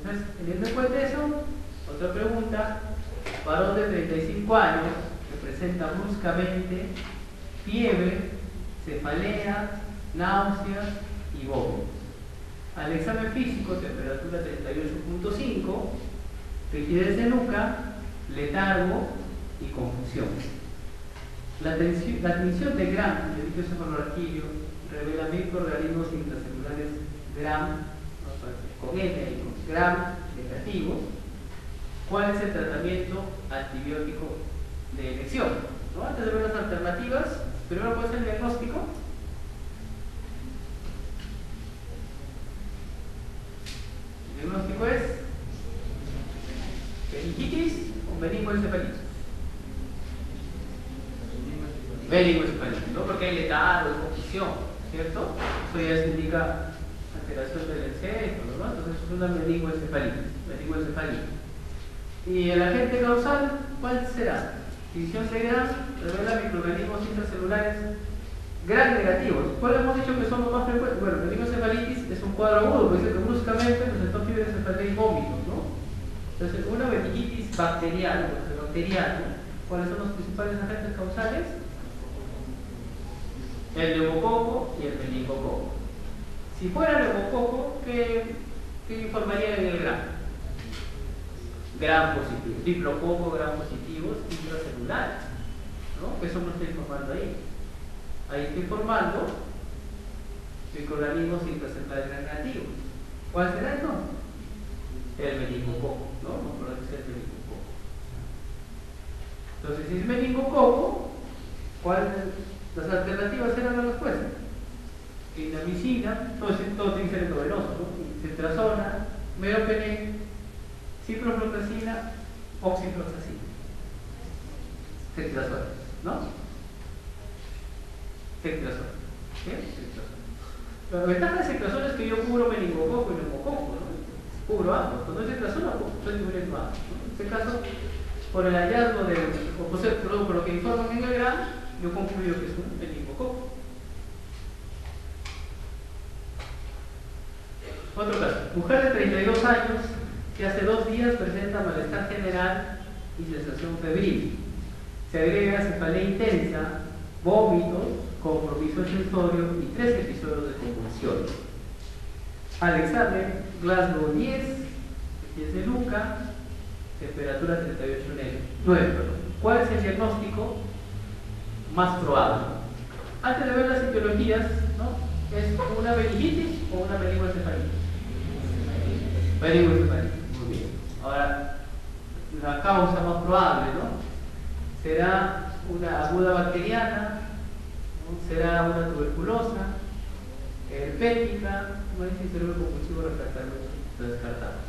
Entonces, teniendo en cuenta eso, otra pregunta: varón de 35 años que presenta bruscamente fiebre, cefalea, náuseas y vómitos. Al examen físico, temperatura 38.5, rigidez de nuca, letargo y confusión. La admisión de Gram, de líquido cefalorraquídeo, revela microorganismos intracelulares Gram, con N y con Gram negativos. ¿Cuál es el tratamiento antibiótico de elección? ¿No? Antes de ver las alternativas, primero, ¿cuál es el diagnóstico? El diagnóstico es meningitis o meningoencefalitis. Meningoencefalitis, ¿no? Porque hay letargo, confusión, ¿cierto? Eso ya se indica alteración del encéfalo, ¿no? Entonces es una meningoencefalitis. ¿Y el agente causal cuál será? División de Gram revela microorganismos intracelulares Gram negativos. ¿Cuál hemos dicho que son los más frecuentes? Bueno, meningoencefalitis es un cuadro agudo, porque dice que bruscamente presentó fiebre, cefalea y vómitos, ¿no? Entonces, una meningitis bacteriana, ¿cuáles son los principales agentes causales? El neumococo y el meningococo. Si fuera neumococo, ¿qué informaría en el Gram? Gram positivo, diplococo, Gram positivos, intracelulares, ¿no? Eso no está informando ahí. Ahí está informando microorganismos intracelulares negativos. ¿Cuál será entonces? El meningococo, ¿no? No puede ser el meningococo. Entonces, si es meningococo, las alternativas eran la respuesta? Clindamicina, todo tiene que ser endovenoso, ¿no? Cetrazona, meropenem, ciprofloxacina, oxifloxacina. Cetrazona, ¿no? Cetrazona. ¿Sí? Cetrazona. La ventaja de cetrazona es que yo cubro meningococo y neumococo, ¿no? Cubro ambos. Cuando es cetrazona, estoy cubriendo ambos, ¿no? En este caso, por el hallazgo por lo que informan en el Gram, yo concluyo que es un meningococo. Otro caso: mujer de 32 años que hace 2 días presenta malestar general y sensación febril. Se agrega cefalea intensa, vómitos, compromiso sensorio y 3 episodios de convulsiones. Al examen, Glasgow 10 de nuca, temperatura 38.9. ¿Cuál es el diagnóstico más probable? Antes de ver las etiologías, ¿no? ¿Es una meningitis o una meningoencefalitis? Meningoencefalitis, muy bien. Ahora, la causa más probable, ¿no? ¿Será una aguda bacteriana? ¿No? ¿Será una tuberculosa? ¿Herpética? ¿No es cerebro compulsivo refractario? Está descartado.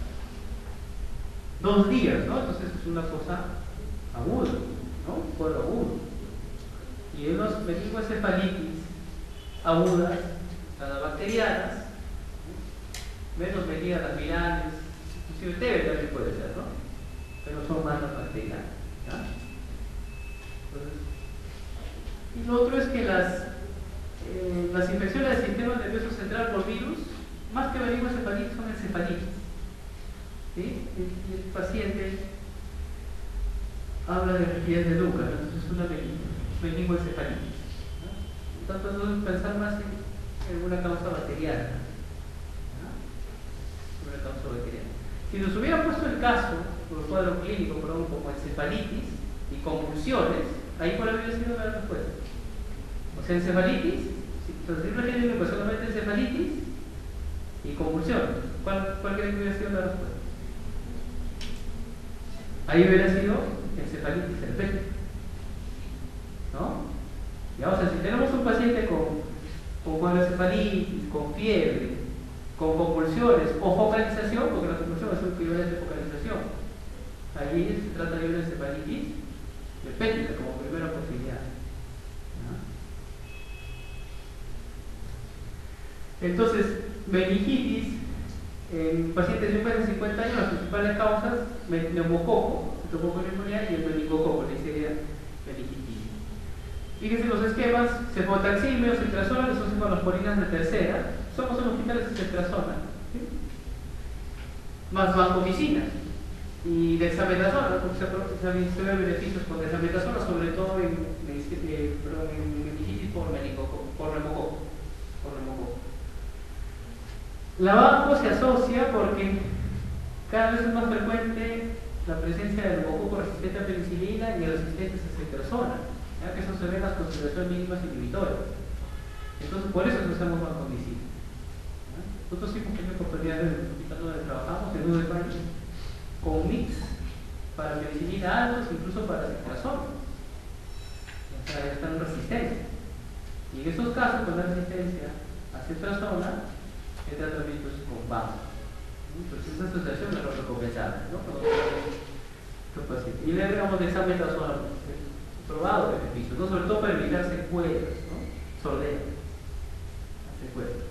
2 días, ¿no? Entonces es una cosa aguda, ¿no? Un cuadro agudo. Y en los meningoencefalitis agudas, las bacterianas, menos medidas las virales, inclusive TB también puede ser, ¿no? Pero son más las bacterianas, ¿ya? Entonces, y lo otro es que las infecciones del sistema nervioso central por virus, más que meningoencefalitis, son encefalitis. ¿Sí? Y el paciente habla de rigidez de nuca, ¿no? Entonces es una meningoencefalitis, ¿no? Entonces debemos pensar más en una causa bacteriana, ¿no? Una causa bacteriana. Si nos hubiera puesto el caso, por el cuadro clínico, perdón, como encefalitis y convulsiones, ahí cuál habría sido la respuesta. O sea, encefalitis, si no solamente encefalitis y convulsiones, ¿cuál creen que hubiera sido la respuesta? Ahí hubiera sido encefalitis herpética, ¿no? Y vamos a ver, si tenemos un paciente con encefalitis, con fiebre, con convulsiones o focalización, porque la convulsión es un equivalente de focalización, allí se trata de una encefalitis herpética como primera posibilidad, ¿no? Entonces, meningitis en pacientes de 50 años, las principales causas: neumococo, neumonía, y el meningococo, la Neisseria meningitis. Fíjense los esquemas: cefotaximia o cetrazona, que son cefalosporinas de tercera. Somos en hospitales de cetrazona, ¿sí? más vancomicina y dexametasona, porque se ven beneficios con dexametasona, sobre todo en meningitis por neumococo. La vanco se asocia porque cada vez es más frecuente la presencia de neumococo resistente a penicilina y resistentes a ceftriaxona, ya que eso se ve en las concentraciones mínimas inhibitorias. Entonces, por eso usamos vancomicina. Nosotros sí hemos tenido oportunidad de hospital donde trabajamos en un país con mix para penicilina altos, incluso para ceftriaxona. O sea, ya están en resistencia. Y en esos casos, con la resistencia a ceftriaxona, el tratamiento es con vanco. Entonces, esa asociación es lo recomendable, ¿no? Y le agregamos dexametasona probado beneficios, ¿no? Sobre todo para evitar secuelas, ¿no? Sordera. Secuelas.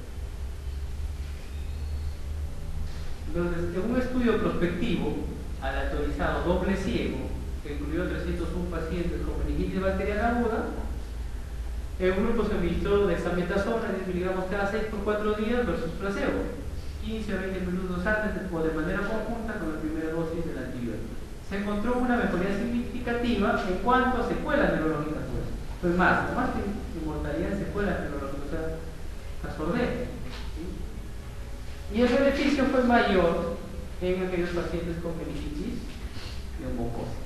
Entonces, en un estudio prospectivo aleatorizado doble ciego que incluyó 301 pacientes con meningitis bacteriana aguda, el grupo se administró dexametasona 10 miligramos cada 6 por 4 días versus placebo, 15 a 20 minutos antes o de manera conjunta con la primera dosis del antibiótico. Se encontró una mejoría significativa en cuanto a secuelas neurológicas. Pues más que inmortalidad en secuelas neurológicas, o sea, la sordera. Y el beneficio fue mayor en aquellos pacientes con meningitis neumocócica.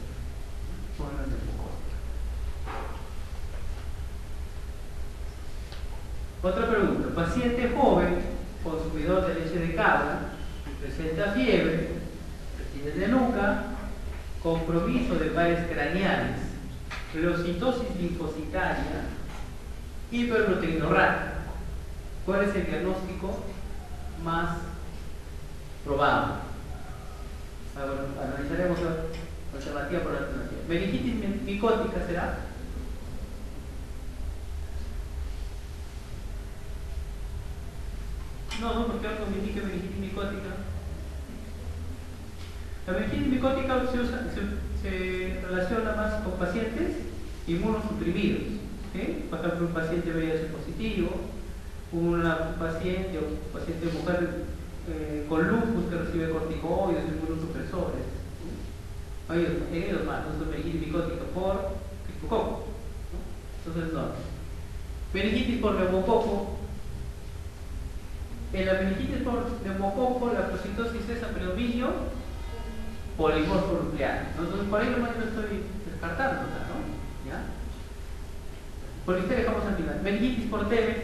Otra pregunta. Paciente joven, consumidor de leche de cabra, presenta fiebre, fatigas de nuca, compromiso de pares craneales, velocitosis linfocitaria, hiperproteinorragia. ¿Cuál es el diagnóstico más probable? Analizaremos alternativa por alternativa. ¿Meningitis micótica será? No, porque algo me indica meningitis micótica. La meningitis micótica se relaciona más con pacientes inmunosuprimidos. ¿Sí? Por ejemplo, un paciente VIH positivo, un paciente mujer con lupus que recibe corticoides, inmunosupresores. En ellos más, no es meningitis micótica por criptococo. Entonces, no. Meningitis por neumococo. En la meningitis por neumococo, la procitosis es apredominio polimorfo nuclear. Entonces, por ahí nomás yo estoy descartando, ¿no? ¿Ya? Por listeria dejamos al final. Meningitis por TB.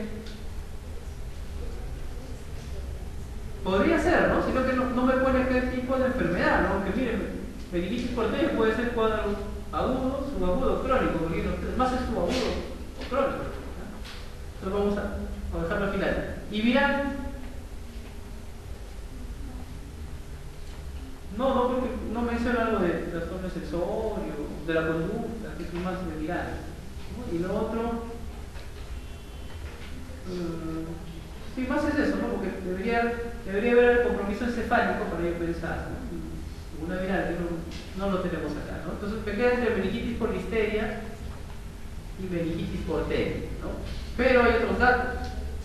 Podría ser, ¿no? Sino que no me pone qué tipo de enfermedad, ¿no? Porque miren, meningitis por TB puede ser cuadro agudo, subagudo, crónico, porque más es subagudo o crónico. ¿No? Entonces vamos a dejarlo al final. Y viral. No, porque no menciona algo de trastorno sexuario, de la conducta, que es más viral. ¿No? Y lo otro, sí, más es eso, ¿no? Porque debería haber el compromiso encefálico para yo pensar, ¿no? Una viral, no lo tenemos acá, ¿no? Entonces me queda entre meningitis por listeria y meningitis por TB, ¿no? Pero hay otros datos.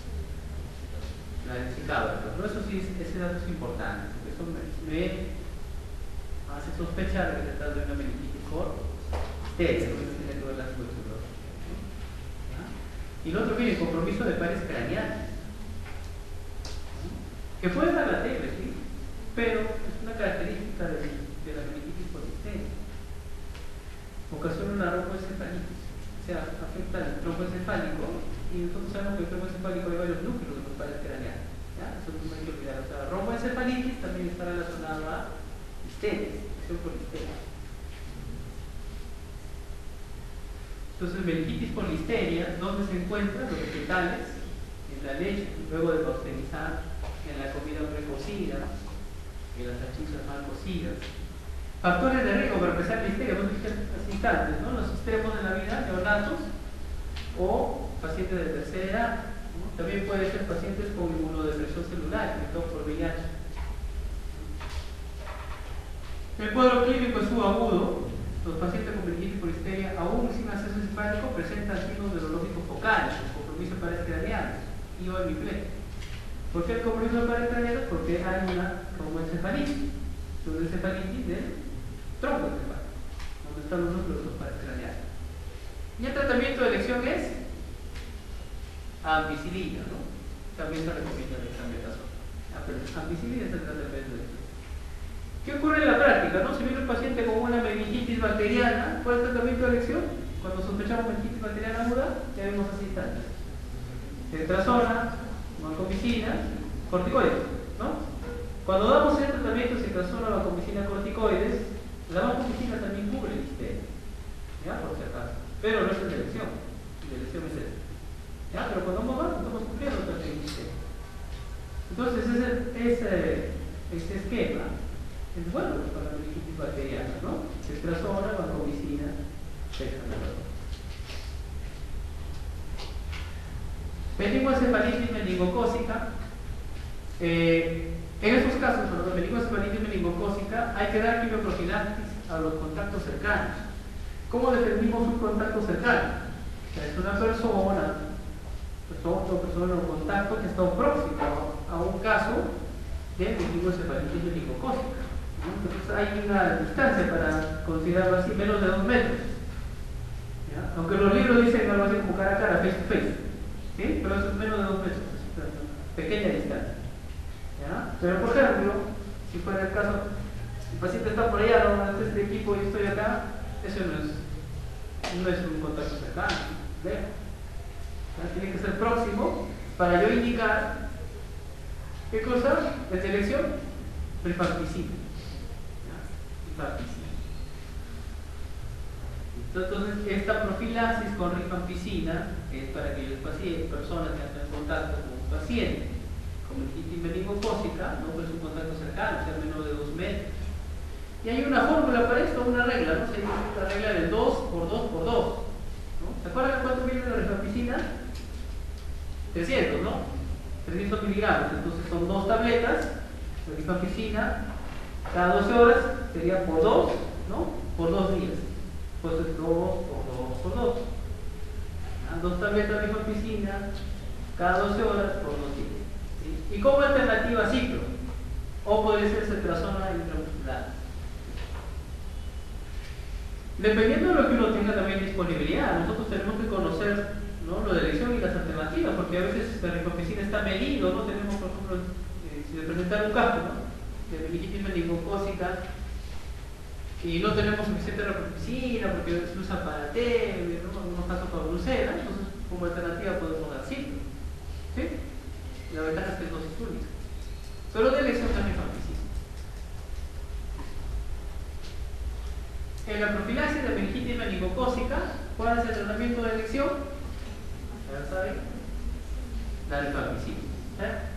La densicada, ¿no? Eso sí, ese dato es importante, porque eso me hace sospechar que se trata de una meningitis por listeria, porque eso tiene que ver la tuberculosis. Y lo otro, miren, compromiso de pares craneales, que puede dar la TB, ¿sí? Pero es una característica de la meningitis por listeria. Ocasiona una tromboencefalitis, o sea, afecta el tromboencefálico, y nosotros sabemos que el tromboencefálico hay varios núcleos de los pares craneales. ¿Ya? Eso no hay que olvidar. O sea, la tromboencefalitis también está relacionada a listeria, infección por listeria. Entonces, meningitis por listeria, ¿dónde se encuentran? Los vegetales, en la leche, luego de pasteurizar, en la comida precocida, en las salchichas mal cocidas. Factores de riesgo para empezar listeria, vos dijiste hace instantes, ¿no? Los extremos de la vida, neonatos o pacientes de tercera edad, ¿no? También puede ser pacientes con inmunodepresión celular, infectados por VIH. El cuadro clínico es subagudo. Los pacientes con meningitis por listeria, aún sin acceso encefálico, presentan signos neurológicos focales, compromiso de pares craneales y o hemiplegia. ¿Por qué el compromiso de pares craneales? Porque hay una tromboencefalitis. pseudoencefalitis del tronco encefálico, donde están los núcleos paracraneales. Y el tratamiento de elección es ampicilina, ¿no? También se recomienda el dexametasona. Pero ampicilina es el tratamiento de elección. ¿Qué ocurre en la práctica? ¿No? Si viene un paciente con una meningitis bacteriana, ¿cuál es el tratamiento de elección? Cuando sospechamos meningitis bacteriana aguda, ya vemos así tantas: cetrazona, vancomicina, corticoides, ¿no? Cuando damos el tratamiento de cetrazona, vancomicina, corticoides, la vancomicina también cubre el difteria, ¿ya? Por si acaso. Pero no es el de elección. El de elección es este. ¿Ya? Pero cuando vamos a estamos cumpliendo el tratamiento de difteria. Entonces, este esquema es bueno para la meningitis bacteriana, ¿no? Cetrazona, vancomicina, dexametasona. Meningoencefalitis meningocócica. En esos casos, para la meningoencefalitis meningocócica, hay que dar quimioprofilaxis a los contactos cercanos. ¿Cómo definimos un contacto cercano? O sea, es una persona o contacto que está próximo a un caso de meningoencefalitis meningocócica. Entonces hay una distancia para considerarlo así, menos de 2 metros. ¿Ya? Aunque los libros dicen algo así como cara a cara, face to face, ¿sí? Pero eso es menos de 2 metros, es una pequeña distancia. ¿Ya? Pero por ejemplo, si fuera el caso, el paciente está por allá, ¿no? Este equipo y estoy acá, eso no es un contacto cercano, lejos. Tiene que ser próximo para yo indicar ¿qué cosa? De selección, rifampicina. Entonces, esta profilaxis con rifampicina es para aquellos pacientes, personas que están en contacto con un paciente con meningitis meningocócica, no es un contacto cercano, o sea, menos de 2 metros. Y hay una fórmula para esto, una regla, ¿no? Se llama la regla del 2 por 2 por 2. ¿No? ¿Se acuerdan cuánto viene la rifampicina? 300, ¿no? 300 miligramos, entonces son 2 tabletas de rifampicina cada 12 horas, sería por 2, ¿no? Por 2 días. Pues es 2 por 2. 2 tabletas de rifampicina cada 12 horas por 2 días. ¿Sí? Y como alternativa ciclo, o puede ser cetrazona intramuscular. Dependiendo de lo que uno tenga también disponibilidad, nosotros tenemos que conocer, ¿no? Lo de elección y las alternativas, porque a veces la rifampicina está medido, ¿no? Tenemos, por ejemplo, si le presentan un caso, ¿no? De meningitis meningocócica y no tenemos suficiente rifampicina porque se usa para té, ¿no? En algunos casos para brucela, entonces como alternativa podemos dar ciclo, ¿sí? La ventaja es que es dosis única, pero de elección es rifampicina. En la profilaxis de meningitis meningocócica, ¿cuál es el tratamiento de elección? Ya saben, la rifampicina.